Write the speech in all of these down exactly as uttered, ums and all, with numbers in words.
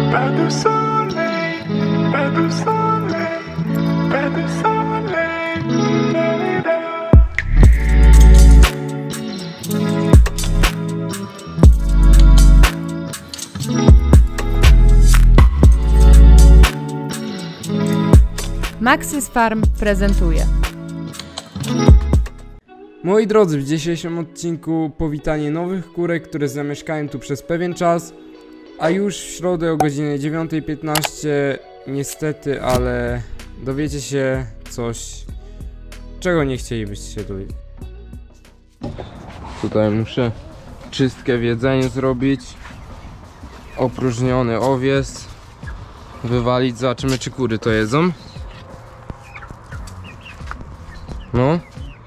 pas de soleil, pas de soleil, pas de soleil. La-la-la. Maxis Farm prezentuje. Moi drodzy, w dzisiejszym odcinku powitanie nowych kurek, które zamieszkają tu przez pewien czas, a już w środę o godzinie dziewiątej piętnaście niestety, ale dowiecie się coś, czego nie chcielibyście się dowiedzieć. Tutaj muszę czystkę w jedzeniu zrobić, opróżniony owiec wywalić, zobaczymy czy kury to jedzą. No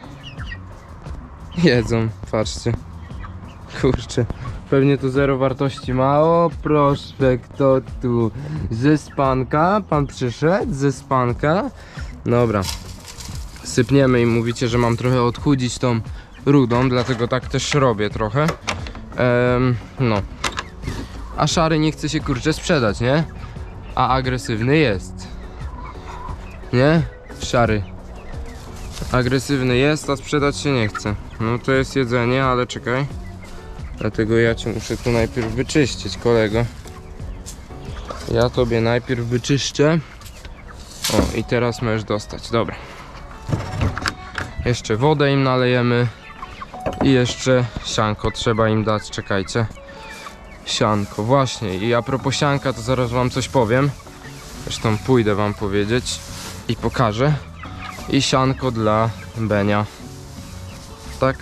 jedzą, patrzcie. Kurczę, pewnie to zero wartości ma. O proszę, kto tu? Ze spanka? Pan przyszedł? Ze spanka? Dobra. Sypniemy i mówicie, że mam trochę odchudzić tą rudą, dlatego tak też robię trochę. Ehm, no. A szary nie chce się kurczę sprzedać, nie? A agresywny jest. Nie? Szary agresywny jest, a sprzedać się nie chce. No to jest jedzenie, ale czekaj. Dlatego ja cię muszę tu najpierw wyczyścić, kolego. Ja tobie najpierw wyczyszczę. O, i teraz możesz dostać, dobra. Jeszcze wodę im nalejemy. I jeszcze sianko trzeba im dać, czekajcie. Sianko, właśnie. I a propos sianka, to zaraz wam coś powiem. Zresztą pójdę wam powiedzieć i pokażę. I sianko dla Benia. Tak.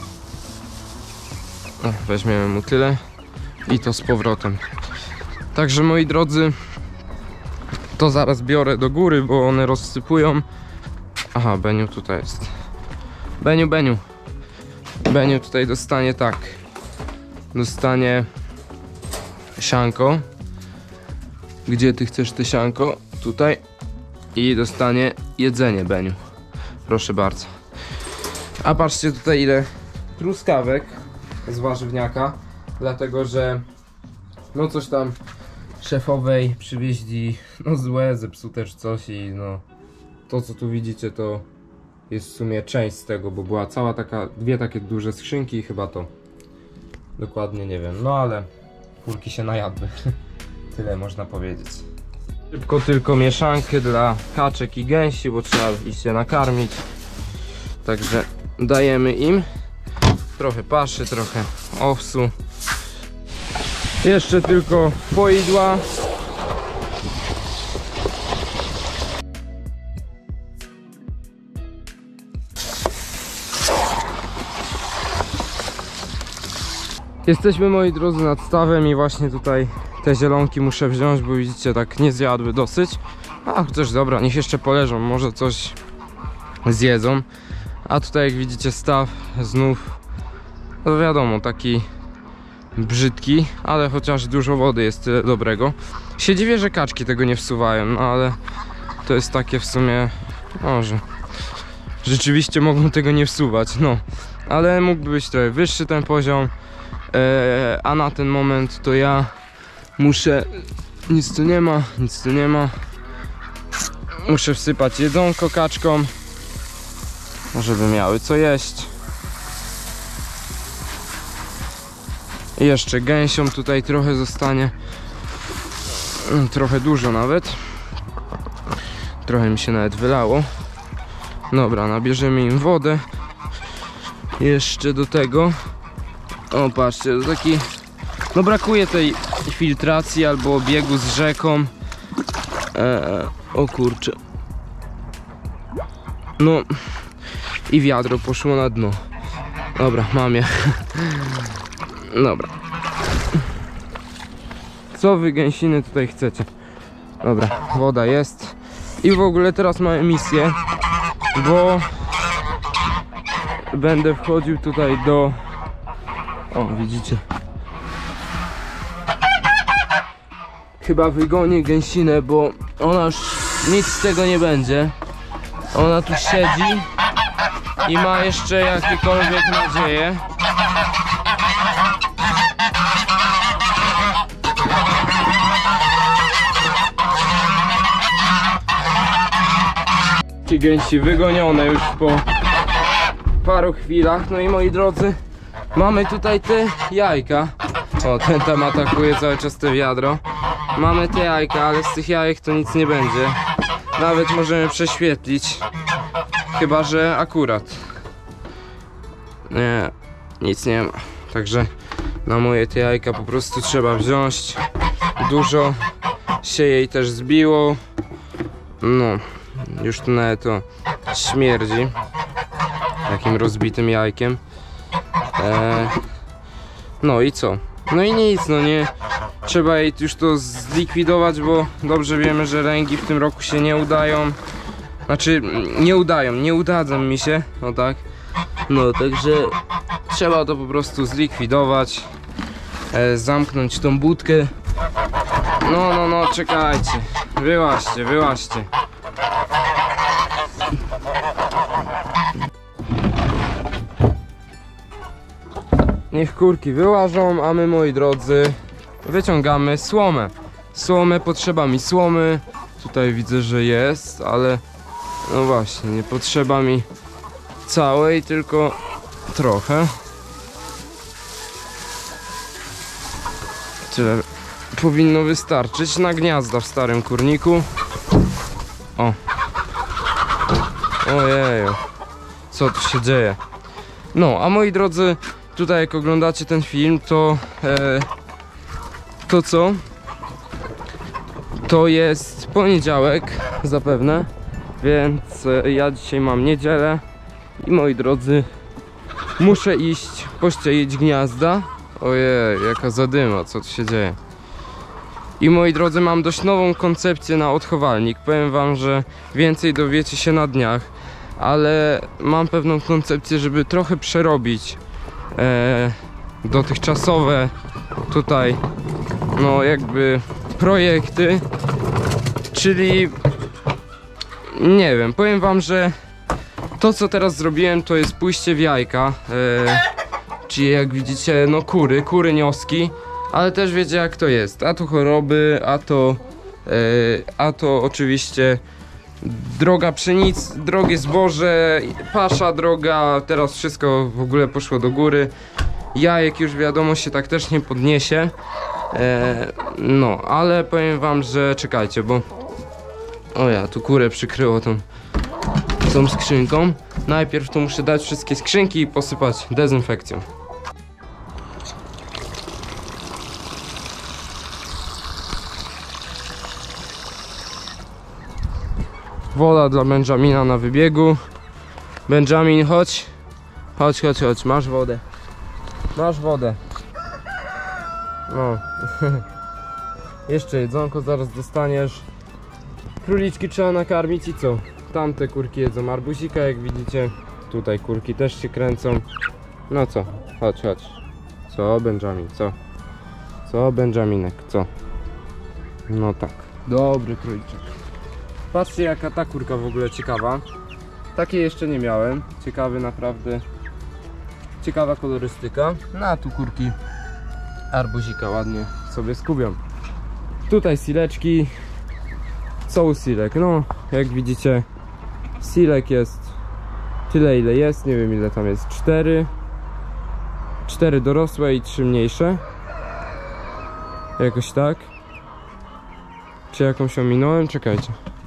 O, weźmiemy mu tyle. I to z powrotem. Także moi drodzy, to zaraz biorę do góry, bo one rozsypują. Aha, Beniu tutaj jest. Beniu, Beniu. Beniu tutaj dostanie tak. Dostanie sianko. Gdzie ty chcesz te sianko? Tutaj. I dostanie jedzenie, Beniu. Proszę bardzo. A patrzcie tutaj ile truskawek z warzywniaka. Dlatego, że no coś tam szefowej przywieźli no złe, zepsute czy coś. I no to co tu widzicie to jest w sumie część z tego, bo była cała taka, dwie takie duże skrzynki i chyba to dokładnie nie wiem. No ale kurki się najadły. Tyle można powiedzieć. Szybko tylko mieszankę dla kaczek i gęsi, bo trzeba ich się nakarmić. Także dajemy im trochę paszy, trochę owsu. Jeszcze tylko poidła. Jesteśmy, moi drodzy, nad stawem i właśnie tutaj te zielonki muszę wziąć, bo widzicie, tak nie zjadły dosyć. A chociaż dobra, niech jeszcze poleżą, może coś zjedzą. A tutaj jak widzicie staw znów, no wiadomo, taki brzydki, ale chociaż dużo wody jest tyle dobrego. Się dziwię, że kaczki tego nie wsuwają, no ale to jest takie w sumie, no, że rzeczywiście mogą tego nie wsuwać, no. Ale mógłby być trochę wyższy ten poziom, eee, a na ten moment to ja muszę, nic tu nie ma, nic tu nie ma. Muszę wsypać jedzonko kaczkom, żeby miały co jeść. I jeszcze gęsiom tutaj trochę zostanie. Trochę dużo nawet. Trochę mi się nawet wylało. Dobra, nabierzemy im wodę. Jeszcze do tego. O, patrzcie, to taki... No brakuje tej filtracji albo biegu z rzeką. Eee, o kurczę. No i wiadro poszło na dno. Dobra, mam je. Dobra. Co wy gęsiny tutaj chcecie? Dobra, woda jest. I w ogóle teraz mamy misję, bo będę wchodził tutaj do... O, widzicie. Chyba wygonię gęsinę, bo ona już nic z tego nie będzie. Ona tu siedzi i ma jeszcze jakiekolwiek nadzieję. Wszystkie gęsi wygonione już po paru chwilach. No i moi drodzy, mamy tutaj te jajka. O, ten tam atakuje cały czas to wiadro. Mamy te jajka, ale z tych jajek to nic nie będzie. Nawet możemy prześwietlić. Chyba że akurat nie, nic nie ma. Także na moje te jajka po prostu trzeba wziąć. Dużo się jej też zbiło. No, już tu nawet to śmierdzi takim rozbitym jajkiem. Eee, no i co? No i nic, no nie. Trzeba jej już to zlikwidować, bo dobrze wiemy, że ręgi w tym roku się nie udają. Znaczy, nie udają, nie udadzą mi się, no tak. No, także trzeba to po prostu zlikwidować. E, zamknąć tą budkę. No, no, no, czekajcie. Wyłaźcie, wyłaźcie. Niech kurki wyłażą, a my, moi drodzy, wyciągamy słomę. Słomę, potrzeba mi słomy. Tutaj widzę, że jest, ale no właśnie, nie potrzeba mi całej, tylko trochę. Tyle powinno wystarczyć na gniazda w starym kurniku. O. Ojeju. Co tu się dzieje? No, a moi drodzy, tutaj jak oglądacie ten film, to e, to co? To jest poniedziałek zapewne, więc e, ja dzisiaj mam niedzielę i moi drodzy, muszę iść pościelić gniazda. Ojej, jaka zadyma, co tu się dzieje? I moi drodzy, mam dość nową koncepcję na odchowalnik. Powiem wam, że więcej dowiecie się na dniach, ale mam pewną koncepcję, żeby trochę przerobić e, dotychczasowe tutaj, no jakby projekty, czyli nie wiem, powiem wam, że to co teraz zrobiłem, to jest pójście w jajka, e, czyli jak widzicie, no kury, kury nioski, ale też wiecie jak to jest, a to choroby, a to e, a to oczywiście droga pszenic, drogie zboże, pasza droga, teraz wszystko w ogóle poszło do góry. Jajek już wiadomo się tak też nie podniesie. E, no, ale powiem wam, że czekajcie, bo o ja, tu kurę przykryło tą, tą skrzynką. Najpierw tu muszę dać wszystkie skrzynki i posypać dezynfekcją. Woda dla Benjamina na wybiegu. Benjamin, chodź. Chodź, chodź, chodź, masz wodę. Masz wodę. No. Jeszcze jedzonko zaraz dostaniesz. Króliczki trzeba nakarmić i co? Tamte kurki jedzą arbuzika, jak widzicie. Tutaj kurki też się kręcą. No co? Chodź, chodź. Co, Benjamin, co? Co, Benjaminek, co? No tak. Dobry króliczek. Patrzcie jaka ta kurka w ogóle ciekawa. Takiej jeszcze nie miałem. Ciekawy naprawdę. Ciekawa kolorystyka. No a tu kurki arbuzika ładnie sobie skubią. Tutaj sileczki. Są silek. No jak widzicie, silek jest tyle ile jest. Nie wiem ile tam jest. Cztery. Cztery dorosłe i trzy mniejsze. Jakoś tak. Czy jakąś ominąłem? Czekajcie.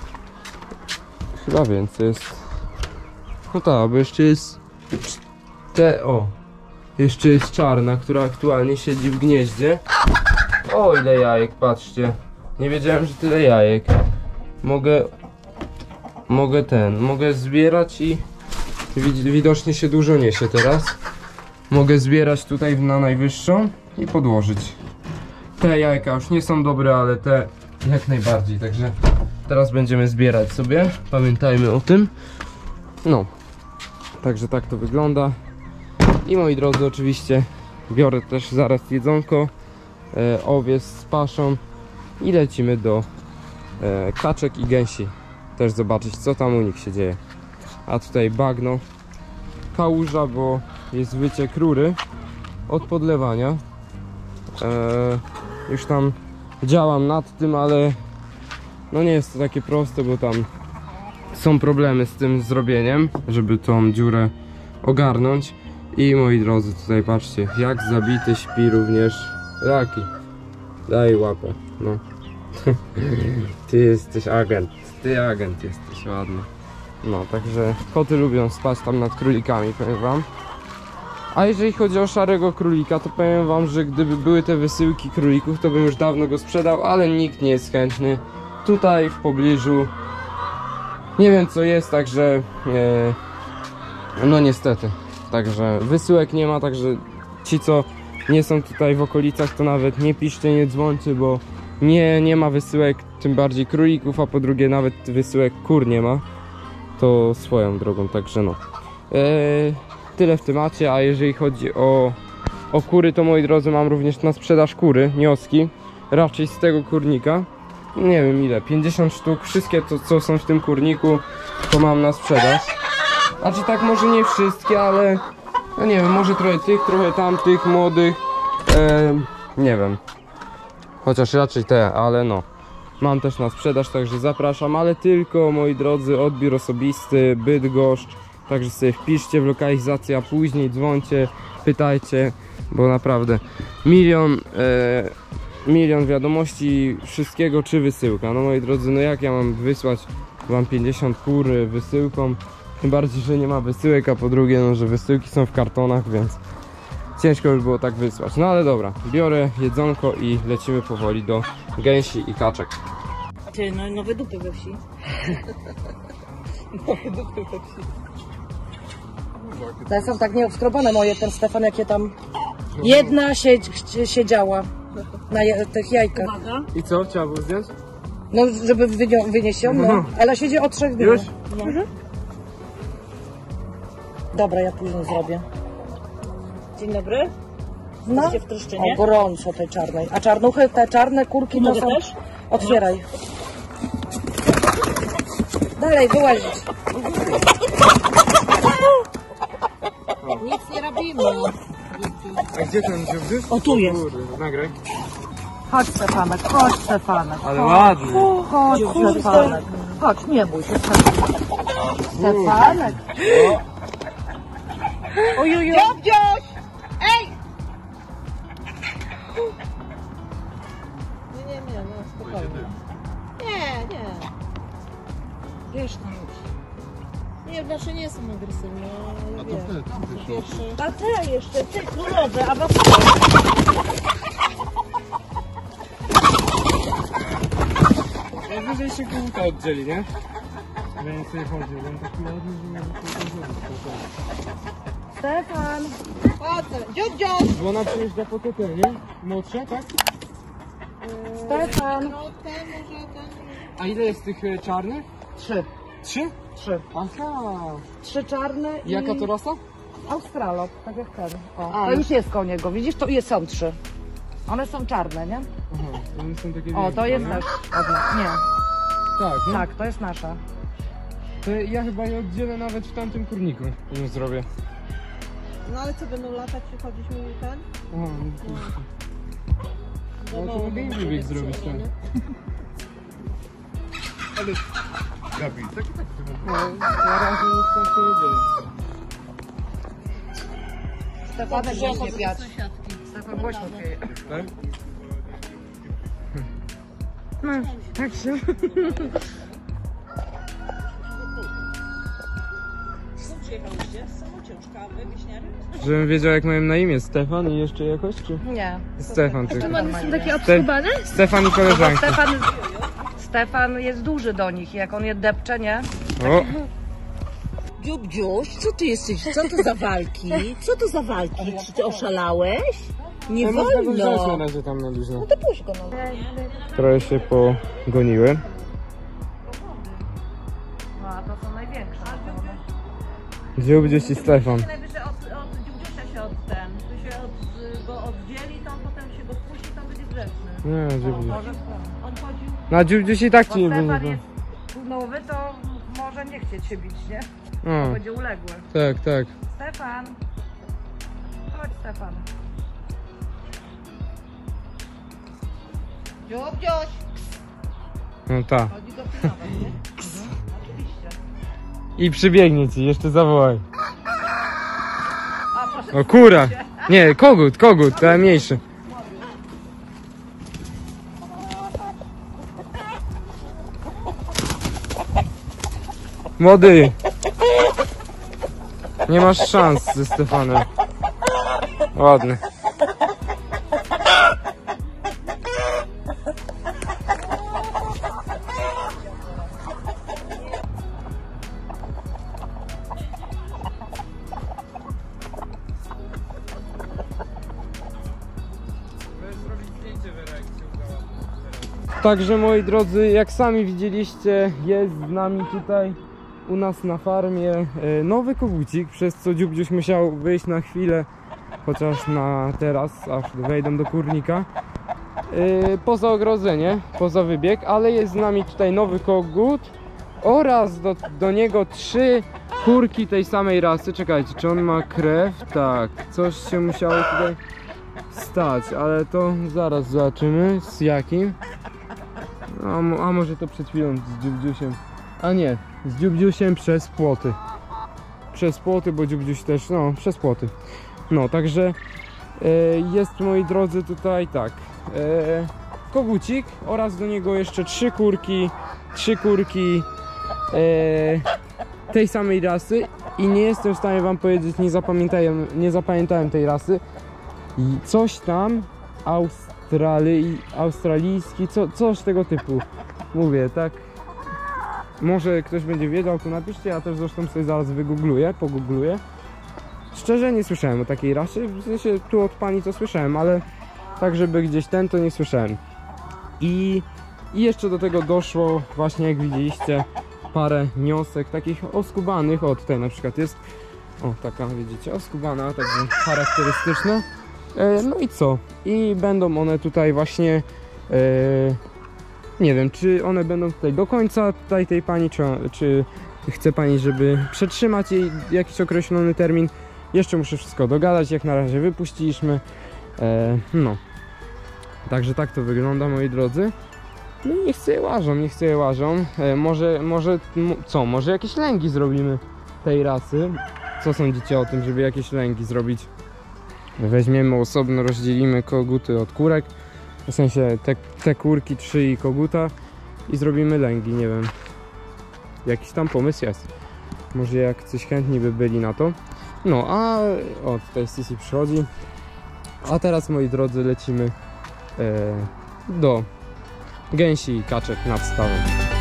Chyba więcej jest. No tak, bo jeszcze jest te, o, jeszcze jest czarna, która aktualnie siedzi w gnieździe. O, ile jajek, patrzcie. Nie wiedziałem, że tyle jajek. Mogę, mogę ten, mogę zbierać i widocznie się dużo niesie teraz. Mogę zbierać tutaj na najwyższą i podłożyć. Te jajka już nie są dobre, ale te jak najbardziej, także teraz będziemy zbierać sobie, pamiętajmy o tym. No, także tak to wygląda. I moi drodzy, oczywiście biorę też zaraz jedzonko, e, owiec z paszą i lecimy do e, kaczek i gęsi. Też zobaczyć co tam u nich się dzieje. A tutaj bagno, kałuża, bo jest wyciek rury od podlewania. E, już tam działam nad tym, ale no nie jest to takie proste, bo tam są problemy z tym zrobieniem, żeby tą dziurę ogarnąć. I moi drodzy, tutaj patrzcie, jak zabity śpi również Raki. Daj łapę, no. Ty jesteś agent, ty agent jesteś, ładny. No, także koty lubią spać tam nad królikami, powiem wam. A jeżeli chodzi o szarego królika, to powiem wam, że gdyby były te wysyłki królików, to bym już dawno go sprzedał, ale nikt nie jest chętny. Tutaj w pobliżu nie wiem co jest, także e, no niestety. Także wysyłek nie ma, także ci co nie są tutaj w okolicach, to nawet nie piszcie, nie dzwońcie, bo nie, nie ma wysyłek, tym bardziej królików, a po drugie nawet wysyłek kur nie ma. To swoją drogą, także no. E, tyle w temacie, a jeżeli chodzi o, o kury, to moi drodzy, mam również na sprzedaż kury, nioski, raczej z tego kurnika. Nie wiem ile, pięćdziesiąt sztuk, wszystkie to co są w tym kurniku, to mam na sprzedaż. Znaczy tak może nie wszystkie, ale no nie wiem, może trochę tych, trochę tamtych, młodych, e, nie wiem. Chociaż raczej te, ale no. Mam też na sprzedaż, także zapraszam, ale tylko, moi drodzy, odbiór osobisty, Bydgoszcz. Także sobie wpiszcie w lokalizację, a później dzwońcie, pytajcie, bo naprawdę milion, e, milion wiadomości wszystkiego, czy wysyłka. No moi drodzy, no jak ja mam wysłać wam pięćdziesiąt kur wysyłką? Tym bardziej, że nie ma wysyłek, a po drugie, no, że wysyłki są w kartonach, więc ciężko by było tak wysłać. No ale dobra, biorę jedzonko i lecimy powoli do gęsi i kaczek. Ty, no nowe dupy we wsi. Nowe dupy we wsi. Te są tak nieobskrobane moje, ten Stefan, jakie tam... Jedna siedź, siedziała na je, tych jajkach. I co? Trzeba było zdjąć? No, żeby wynio- wynieść ją, no. Ale siedzi od trzech dni. Już? No. Mhm. Dobra, ja później zrobię. Dzień dobry. No, w Truszczynie? O, gorąco tej czarnej. A czarnuchy, te czarne kurki to są... Też? Otwieraj. Dalej, wyłazić. Nic nie robimy. A gdzie ten dziób? O, tu jest. Nagraj. Chodź, Stefanek, chodź, Stefanek. Ale ładny. Chodź, Stefanek. Chodź, nie bój się, Stefanek. Stefanek. Ojuju. Dziobdzioś! Ej! Nie, nie, nie, no spokojnie. Nie, nie. Wiesz tam już. Nie, znaczy nie są agresywne, ale wiesz. A te jeszcze, ty królowe, a was... Najwyżej się kołuta oddzieli, nie? Więc sobie chodzi, on taki ładny, że nie wiem co to Stefan! Chodź, dziobdzioś! Bo ona przyjeżdża po T T, nie? Młodsza, tak? Stefan! A ile jest tych e, czarnych? Trzy. Trzy? Trzy. Aha. Trzy czarne i... Jaka to rasa? Australop, tak jak ten. O, A, to no. już jest koło niego, widzisz? To jest, są trzy. One są czarne, nie? Aha, one są takie O, większe, to jest nie? nasz. Odna. Nie, Tak, no? tak, to jest nasza. To ja chyba je oddzielę nawet w tamtym kurniku. Nie zrobię. No ale co, będą latać, przychodzić mi ten? Aha, no, no to mogę im wybieg zrobić, tak. Ale... Gabi, tak i tak. No, na razie nic tam się nie dzieje. Stefanek głośno piać. Stefan głośno pieje. Tak? No, tak się. Żebym wiedział jak mają na imię. Stefan i jeszcze jakoś, czy? Nie. Stefan tylko. One są takie Ste obskrubane? Stefan i koleżanki. Stefan, Stefan jest duży do nich i jak on je depcze, nie? O! Dziubdziuś, co ty jesteś? Co to za walki? Co to za walki? Czy ty oszalałeś? Nie No, można go wziąć na wolno. razie tam na luźno. No to puść go, no. Trochę się pogoniły. No, a to są największe. Gdzie gdzieś i Stefan? Najwyżej od, od dziubdziusia się od ten, to się od, go oddzieli, to on potem się go spuści, to będzie grzeczny. Nie, gdzie gdzieś. Może on chodził, Na dziób gdzieś i tak bo ci nie Stefan będzie. jest nowy, to może nie chcieć się bić, nie? O, Będzie uległy. tak, tak. Stefan! Chodź, Stefan. Dziubdziuś! No tak. Chodzi go pilnować, nie? Oczywiście. I przybiegnie ci, jeszcze zawołaj. O kura! Nie, kogut, kogut, to mniejszy. Młody! Nie masz szans ze Stefanem. Ładny. Także moi drodzy, jak sami widzieliście, jest z nami tutaj u nas na farmie e, nowy kogucik, przez co Dziubdziuś musiał wyjść na chwilę, chociaż na teraz, aż wejdą do kurnika, e, poza ogrodzenie, poza wybieg, ale jest z nami tutaj nowy kogut oraz do, do niego trzy kurki tej samej rasy. Czekajcie, czy on ma krew? Tak, coś się musiało tutaj stać, ale to zaraz zobaczymy z jakim. A, mo a może to przed chwilą z Dziubdziusiem. A nie, z Dziubdziusiem przez płoty. Przez płoty, bo Dziubdziuś też, no, przez płoty. No, także e, jest, moi drodzy, tutaj tak. E, kogucik oraz do niego jeszcze trzy kurki. Trzy kurki e, tej samej rasy. I nie jestem w stanie wam powiedzieć, nie zapamiętałem, nie zapamiętałem tej rasy. I coś tam, Australii, australijski, co, coś tego typu. Mówię, tak. Może ktoś będzie wiedział, to napiszcie, ja też zresztą sobie zaraz wygoogluję, pogoogluję. Szczerze nie słyszałem o takiej rasie, w sensie tu od pani to słyszałem, ale tak żeby gdzieś ten to nie słyszałem. I, i jeszcze do tego doszło właśnie, jak widzieliście, parę niosek takich oskubanych. O, tutaj na przykład jest, o taka widzicie, oskubana, także charakterystyczna. E, no i co? I będą one tutaj właśnie, e, nie wiem, czy one będą tutaj do końca tutaj tej pani, czy, czy chce pani, żeby przetrzymać jej jakiś określony termin. Jeszcze muszę wszystko dogadać, jak na razie wypuściliśmy. E, no. Także tak to wygląda, moi drodzy. No i niech sobie łażą, niech sobie łażą. E, może, może, co, może jakieś lęgi zrobimy tej rasy? Co sądzicie o tym, żeby jakieś lęgi zrobić? Weźmiemy osobno, rozdzielimy koguty od kurek. W sensie te, te kurki, trzy i koguta. I zrobimy lęgi, nie wiem. Jakiś tam pomysł jest. Może jak coś chętni by byli na to. No, a o, tutaj Sisi przychodzi. A teraz, moi drodzy, lecimy e, do gęsi i kaczek nad stawem.